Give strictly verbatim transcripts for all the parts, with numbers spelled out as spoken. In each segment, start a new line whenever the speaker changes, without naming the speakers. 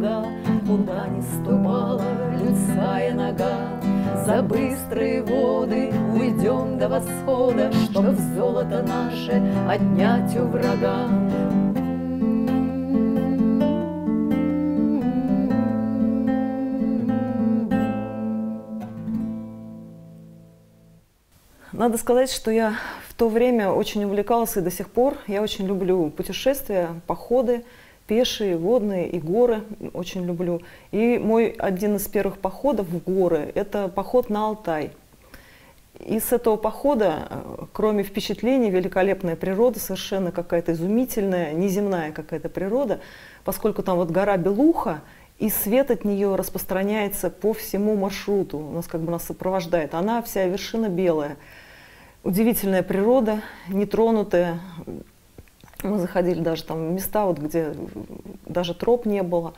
берега, куда не ступала людская нога. За быстрые воды уйдем до восхода, чтоб золото наше отнять у врага.
Надо сказать, что я в то время очень увлекалась и до сих пор. Я очень люблю путешествия, походы, пешие, водные и горы очень люблю. И мой один из первых походов в горы – это поход на Алтай. И с этого похода, кроме впечатлений, великолепная природа, совершенно какая-то изумительная, неземная какая-то природа, поскольку там вот гора Белуха, и свет от нее распространяется по всему маршруту, у нас как бы нас сопровождает. Она вся вершина белая. Удивительная природа, нетронутая. Мы заходили даже там в места, вот, где даже троп не было.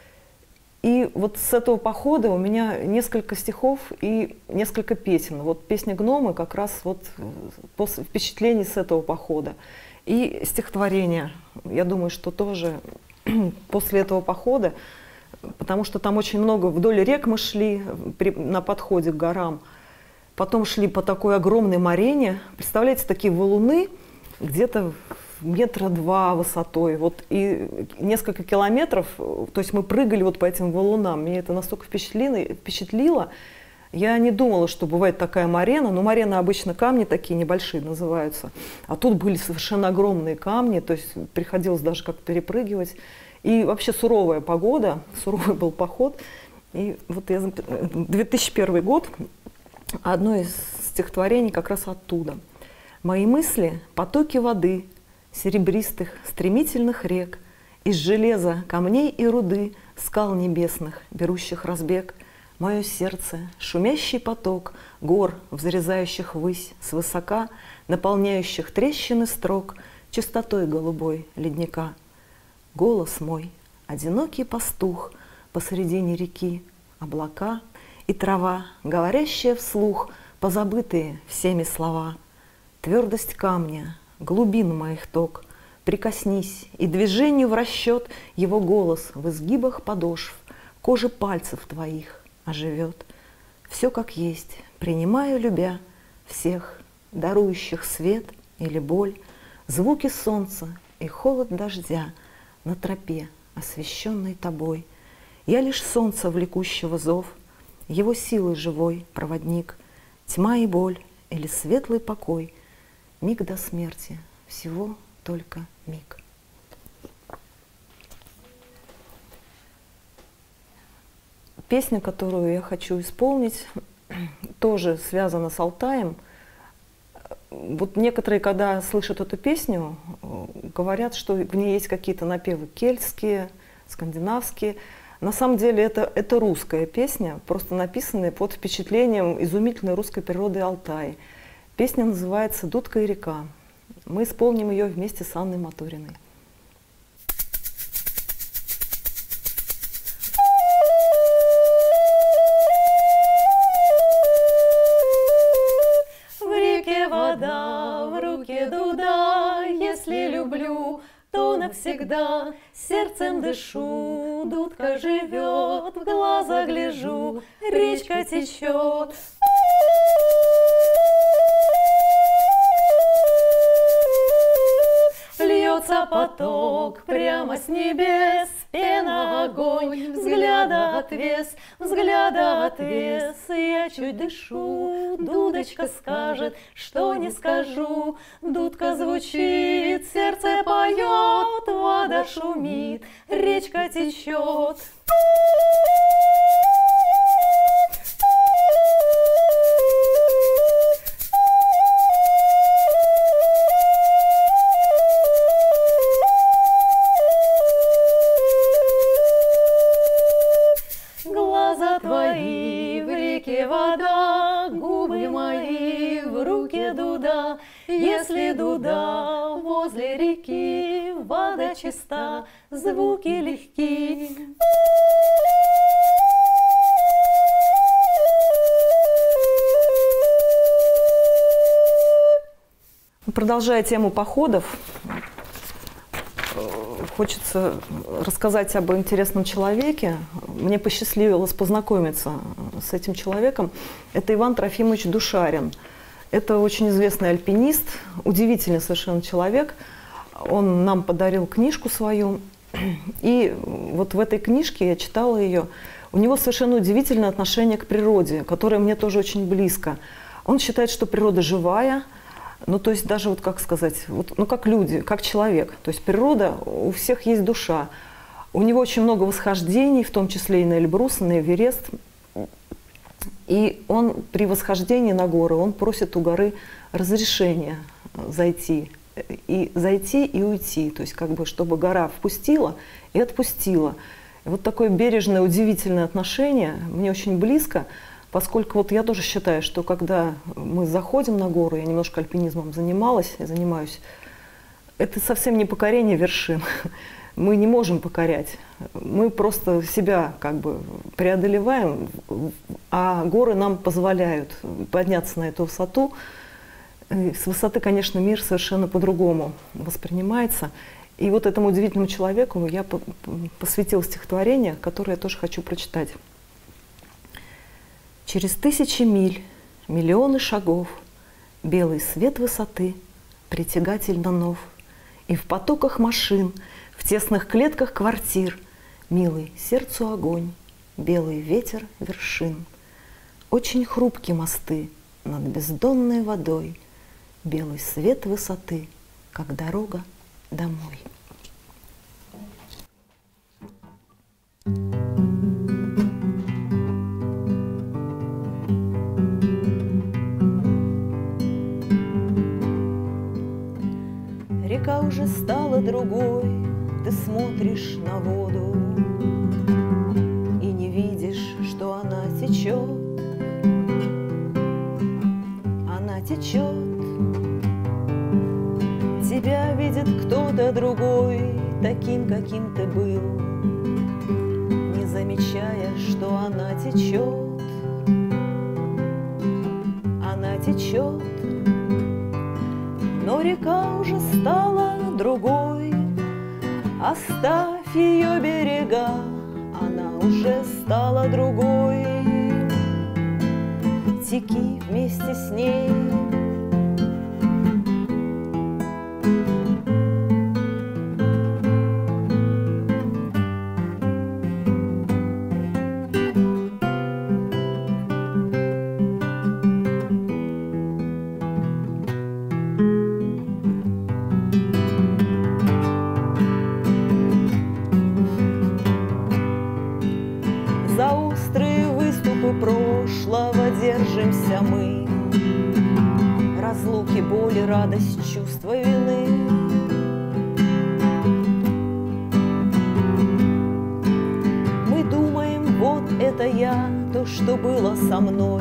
И вот с этого похода у меня несколько стихов и несколько песен. Вот песня «Гномы» как раз вот после впечатлений с этого похода. И стихотворение, я думаю, что тоже после этого похода, потому что там очень много, вдоль рек мы шли при, на подходе к горам. Потом шли по такой огромной морене. Представляете, такие валуны где-то метра два высотой. Вот, и несколько километров, то есть мы прыгали вот по этим валунам. Меня это настолько впечатлило, впечатлило. Я не думала, что бывает такая морена. Но морена обычно камни такие небольшие называются. А тут были совершенно огромные камни. То есть приходилось даже как-то перепрыгивать. И вообще суровая погода, суровый был поход. И вот я две тысячи первый год. Одно из стихотворений как раз оттуда. «Мои мысли — потоки воды, серебристых, стремительных рек, из железа, камней и руды, скал небесных, берущих разбег. Мое сердце — шумящий поток гор, взрезающих ввысь свысока, наполняющих трещины строк чистотой голубой ледника. Голос мой — одинокий пастух посредине реки, облака — и трава, говорящая вслух, позабытые всеми слова. Твердость камня, глубин моих ток, прикоснись, и движению в расчет его голос в изгибах подошв, кожи пальцев твоих оживет. Все как есть, принимаю, любя всех, дарующих свет или боль, звуки солнца и холод дождя на тропе, освещенной тобой. Я лишь солнца влекущего зов, его силы живой проводник, тьма и боль или светлый покой, миг до смерти, всего только миг». Песня, которую я хочу исполнить, тоже связана с Алтаем. Вот некоторые, когда слышат эту песню, говорят, что в ней есть какие-то напевы кельтские, скандинавские. На самом деле это, это русская песня, просто написанная под впечатлением изумительной русской природы Алтая. Песня называется «Дудка и река». Мы исполним ее вместе с Анной Матуриной.
В реке вода, в руке дуда, если люблю, то навсегда сердцем дышу, дудка живет, в глаза гляжу, речка течет. Льется поток прямо с небес, пена огонь, взгляда отвес, взгляда отвес. Я чуть дышу, дудочка скажет, что не скажу. Дудка звучит, сердце поет, вода шумит, речка течет. Глаза твои в реке вода, губы мои в руке дуда. Если дуда возле реки, вода чиста, звуки легки.
Продолжая тему походов, хочется рассказать об интересном человеке. Мне посчастливилось познакомиться с этим человеком. Это Иван Трофимович Душарин. Это очень известный альпинист, удивительный совершенно человек. Он нам подарил книжку свою. И вот в этой книжке, я читала ее, у него совершенно удивительное отношение к природе, которое мне тоже очень близко. Он считает, что природа живая, ну то есть даже вот как сказать, вот, ну как люди, как человек. То есть природа, у всех есть душа. У него очень много восхождений, в том числе и на Эльбрус, и на Эверест. И он при восхождении на горы, он просит у горы разрешения зайти. И зайти и уйти, то есть как бы чтобы гора впустила и отпустила. И вот такое бережное, удивительное отношение мне очень близко, поскольку вот я тоже считаю, что когда мы заходим на гору, я немножко альпинизмом занималась и занимаюсь, это совсем не покорение вершин. Мы не можем покорять, мы просто себя как бы преодолеваем, а горы нам позволяют подняться на эту высоту. И с высоты, конечно, мир совершенно по-другому воспринимается. И вот этому удивительному человеку я посвятила стихотворение, которое я тоже хочу прочитать. Через тысячи миль, миллионы шагов, белый свет высоты притягательно нов. И в потоках машин, в тесных клетках квартир, милый сердцу огонь, белый ветер вершин. Очень хрупкие мосты над бездонной водой, белый свет высоты, как дорога домой. Река уже стала другой, ты смотришь на воду и не видишь, что она течет. Она течет. Тебя видит кто-то другой, таким, каким ты был, не замечая, что она течет. Она течет, но река уже стала другой. Оставь ее берега, она уже стала другой. Теки вместе с ней. За острые выступы прошлого держимся мы, разлуки, боли, радость, чувство вины. Мы думаем, вот это я, то, что было со мной.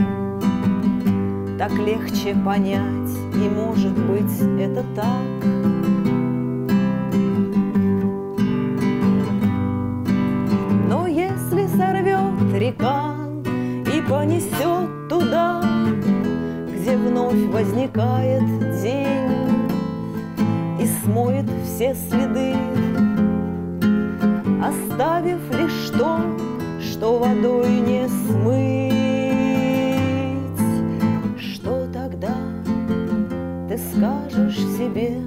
Так легче понять, и может быть это так. Но если сорвет река и понесет туда, где вновь возникает день и смоет все следы, оставив лишь то, что водой не смыть, что тогда ты скажешь себе?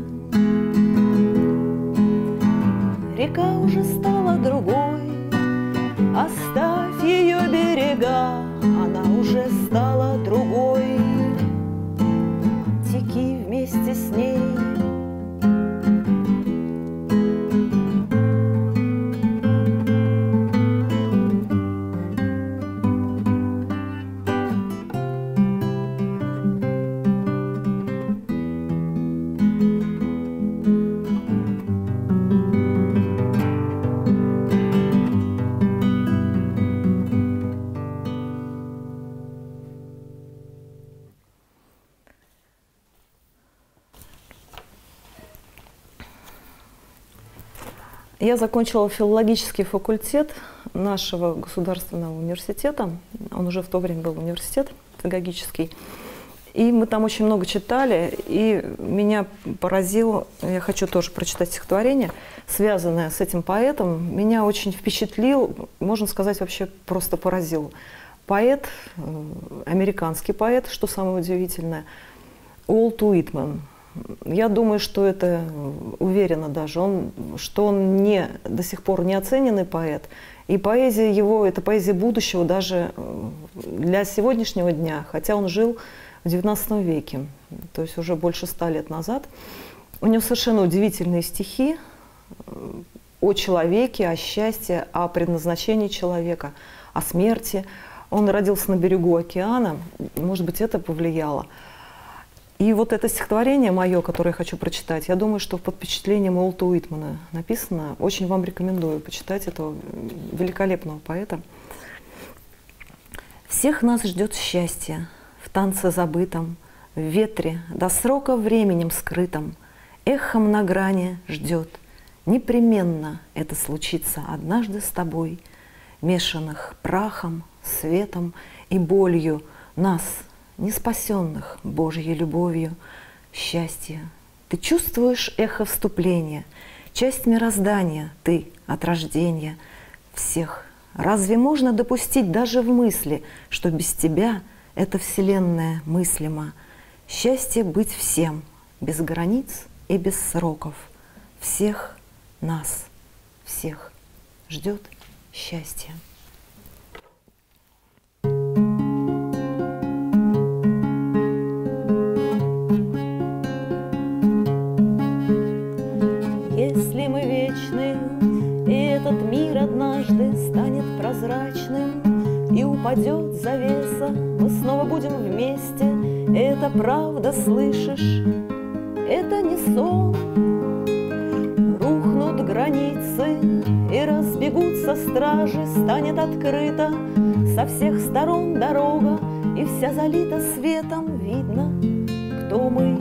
Река уже стала другой, оставь ее берега, она уже стала другой. Теки вместе с ней. Я закончила филологический факультет нашего государственного университета. Он уже в то время был университет педагогический. И мы там очень много читали, и меня поразило, я хочу тоже прочитать стихотворение, связанное с этим поэтом, меня очень впечатлил, можно сказать, вообще просто поразил. Поэт, американский поэт, что самое удивительное, Уолт Уитмен. Я думаю, что это, уверена даже, он, что он не, до сих пор не оцененный поэт. И поэзия его, это поэзия будущего даже для сегодняшнего дня, хотя он жил в девятнадцатом веке, то есть уже больше ста лет назад. У него совершенно удивительные стихи о человеке, о счастье, о предназначении человека, о смерти. Он родился на берегу океана, может быть, это повлияло. И вот это стихотворение мое, которое я хочу прочитать, я думаю, что под впечатлением Уолта Уитмена написано. Очень вам рекомендую почитать этого великолепного поэта. «Всех нас ждет счастье в танце забытом, в ветре до срока временем скрытом, эхом на грани ждет. Непременно это случится однажды с тобой, мешанных прахом, светом и болью нас, не спасенных Божьей любовью, счастье. Ты чувствуешь эхо вступления, часть мироздания ты от рождения всех. Разве можно допустить даже в мысли, что без тебя эта вселенная мыслима? Счастье быть всем, без границ и без сроков. Всех нас, всех ждет счастье».
Если мы вечны, и этот мир однажды станет прозрачным, и упадет завеса, мы снова будем вместе. Это правда, слышишь? Это не сон. Рухнут границы, и разбегутся стражи, станет открыта со всех сторон дорога, и вся залита светом, видно, кто мы.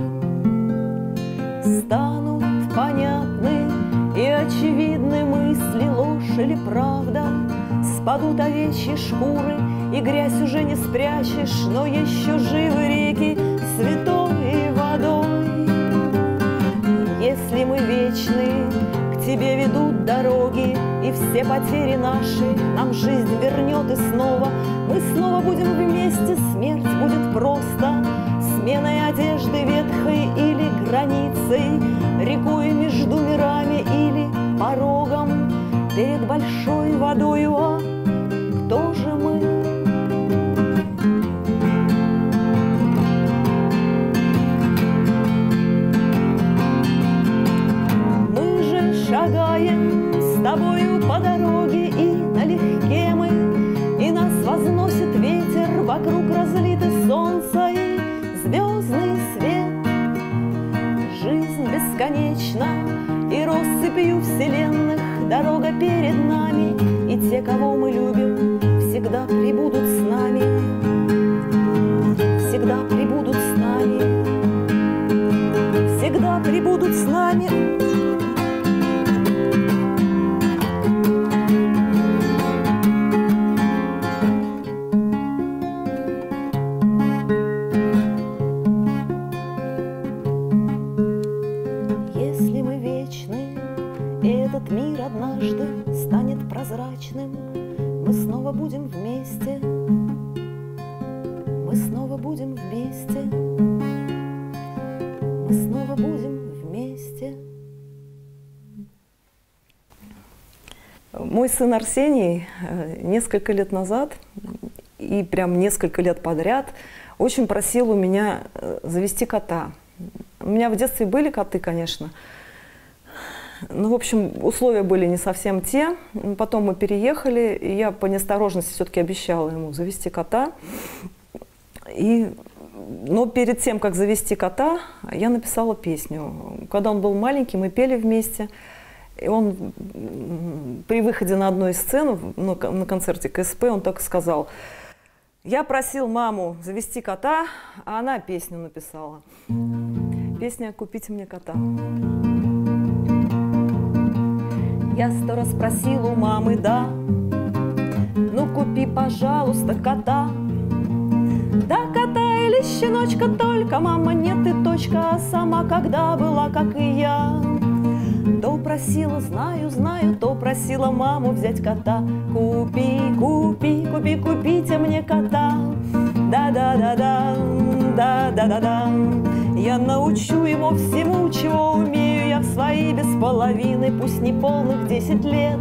Станут понятны и очевидны мысли, ложь или правда. Спадут овечьи шкуры, и грязь уже не спрячешь, но еще живы реки святой водой. Если мы вечны, к тебе ведут дороги, и все потери наши нам жизнь вернет, и снова мы снова будем вместе. Смерть будет просто сменой одежды ветхой или границей, рекой между мирами или порогом перед большой водою. А кто же мы? Мы же шагаем с тобою по дороге, и налегке мы, и нас возносит ветер, вокруг разлито солнце и звездный свет. Жизнь бесконечна, и россыпью вселенных дорога перед нами, и те, кого мы любим, всегда прибудут с нами, всегда прибудут с нами, всегда прибудут с нами. Мир однажды станет прозрачным, мы снова будем вместе, мы снова будем вместе, мы снова будем вместе.
Мой сын Арсений несколько лет назад, и прям несколько лет подряд, очень просил у меня завести кота. У меня в детстве были коты, конечно. Ну, в общем, условия были не совсем те. Потом мы переехали, и я по неосторожности все-таки обещала ему завести кота. И, но перед тем, как завести кота, я написала песню. Когда он был маленький, мы пели вместе. И он при выходе на одну из сцен, ну, на концерте ка эс пэ, он так сказал: «Я просил маму завести кота, а она песню написала». Песня «Купите мне кота».
Я сто раз просил у мамы, да, ну купи, пожалуйста, кота. Да, кота или
щеночка только, мама, нет, ты точка, а сама когда была, как и я. То просила, знаю, знаю, то просила маму взять кота. Купи, купи, купи, купите мне кота. Да-да-да-да, да-да-да-да. Я научу его всему, чего умею я в свои без половины, пусть не полных десять лет.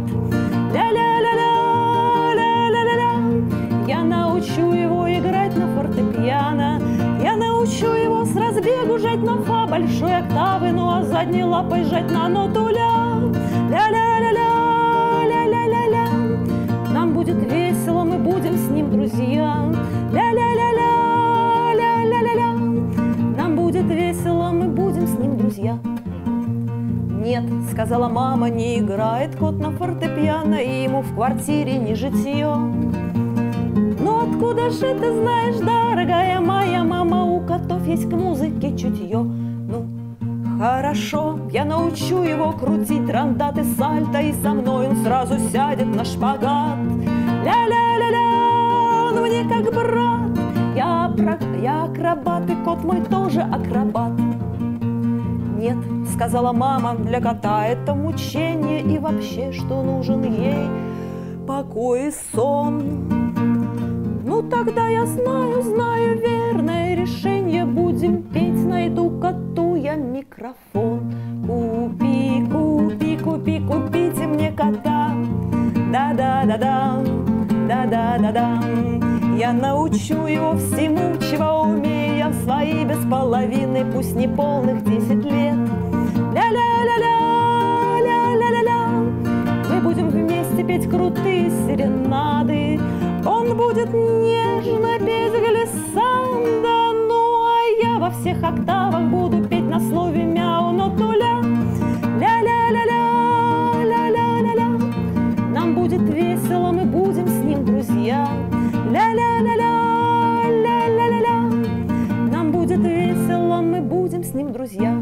Ля-ля-ля-ля, ля-ля-ля-ля. Я научу его играть на фортепиано. Я научу его с разбегу жать на фа большой октавы, ну а задней лапой жать на ноту ля. Ля-ля-ля-ля, ля-ля-ля-ля. Нам будет весело, мы будем с ним друзья. Ля-ля-ля-ля, ля-ля-ля-ля. Нам будет весело, мы будем с ним друзья. Нет, сказала мама, не играет кот на фортепиано, и ему в квартире не житье. Ну откуда же ты знаешь, дорогая моя мама, у котов есть к музыке чутье? Ну, хорошо, я научу его крутить рандаты сальто, и со мной он сразу сядет на шпагат. Ля-ля-ля-ля, он мне как брат, я, про... я акробат, и кот мой тоже акробат. Нет, сказала мама, для кота это мучение, и вообще, что нужен ей покой и сон. Ну тогда я знаю, знаю верное решение, будем петь, найду коту я микрофон. Купи, купи, купи, купите мне кота. Да-да-да-да, да-да-да-да. Я научу его всему, чего умею я в свои без половины, пусть не полных десять лет. Ля-ля-ля-ля, ля-ля-ля-ля. Мы будем вместе петь крутые серенады. Он будет нежно петь глиссанда, ну а я во всех октавах буду петь на слове мяу, ноту ля. Ля-ля-ля-ля, ля-ля-ля-ля. Нам будет весело, мы будем с ним друзья. Ля-ля-ля-ля, ля-ля-ля-ля. Нам будет весело, мы будем с ним друзья.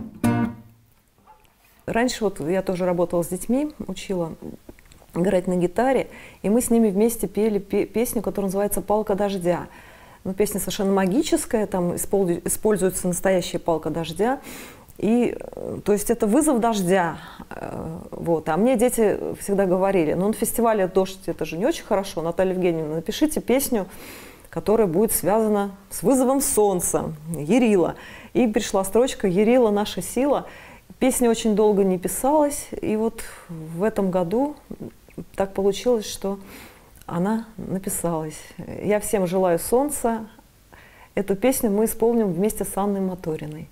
Раньше вот я тоже работала с детьми, учила играть на гитаре, и мы с ними вместе пели песню, которая называется «Палка дождя». Ну, песня совершенно магическая, там используется настоящая палка дождя, и, то есть это вызов дождя. Вот. А мне дети всегда говорили, ну на фестивале «Дождь» это же не очень хорошо, Наталья Евгеньевна, напишите песню, которая будет связана с вызовом солнца, Ярила. И пришла строчка «Ярила, наша сила». Песня очень долго не писалась, и вот в этом году так получилось, что она написалась. Я всем желаю солнца. Эту песню мы исполним вместе с Анной Моториной.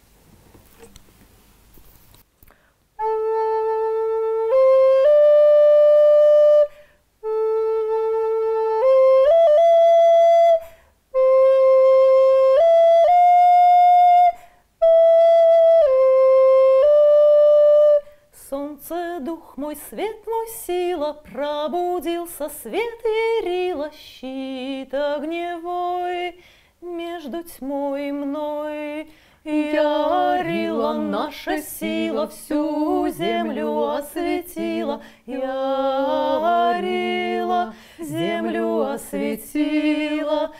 Дух мой, свет мой, сила, пробудился свет Ярила, щит огневой между тьмой и мной. Ярила, наша сила, всю землю осветила. Ярила, землю осветила.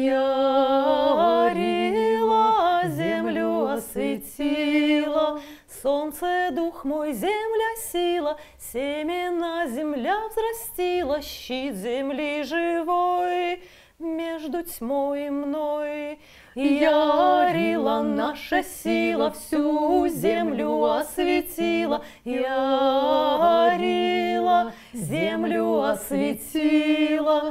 Ярила, землю осветила. Солнце, дух мой, земля, сила, семена земля взрастила, щит земли живой между тьмой и мной. Ярила, наша сила, всю землю осветила. Ярила, землю осветила.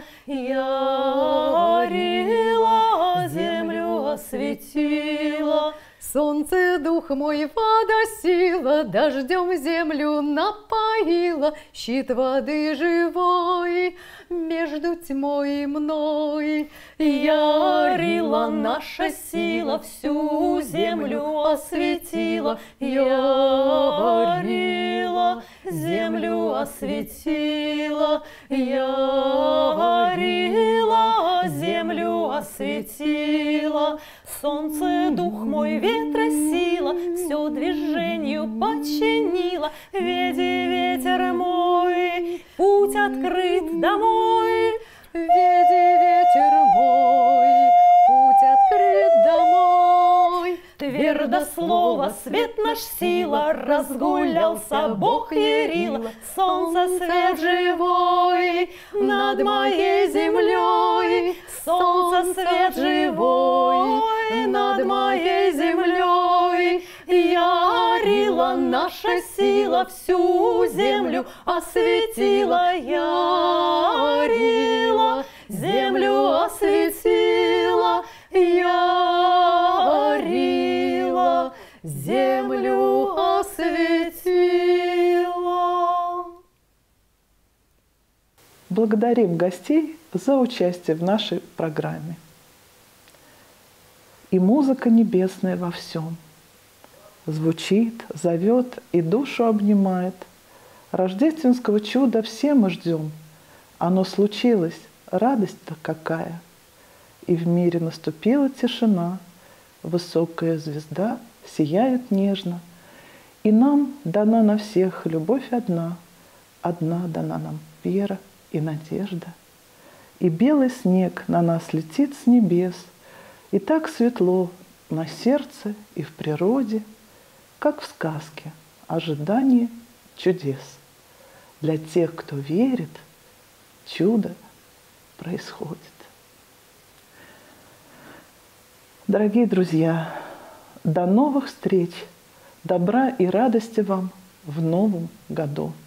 Ярила, землю осветила.
Солнце, дух мой, вода сила, дождем землю напоила, щит воды живой между тьмой и мной.
Ярила, наша сила, всю землю осветила. Ярила, землю осветила. Ярила, землю осветила. Солнце, дух мой, ветра сила, все движению подчинила. Веди, ветер мой, путь открыт домой.
Веди, ветер мой, путь открыт слово, свет наш сила, разгулялся Бог Ярила, солнце свет живой над моей землей, солнце свет живой над моей землей. Ярила наша сила, всю землю осветила, ярила, землю осветила, ярила, землю осветила.
Благодарим гостей за участие в нашей программе. И музыка небесная во всем звучит, зовет и душу обнимает. Рождественского чуда все мы ждем. Оно случилось, радость-то какая! И в мире наступила тишина. Высокая звезда сияет нежно. И нам дана на всех любовь одна. Одна дана нам вера и надежда. И белый снег на нас летит с небес. И так светло на сердце и в природе, как в сказке, ожидание чудес. Для тех, кто верит, чудо происходит. Дорогие друзья, до новых встреч, добра и радости вам в новом году.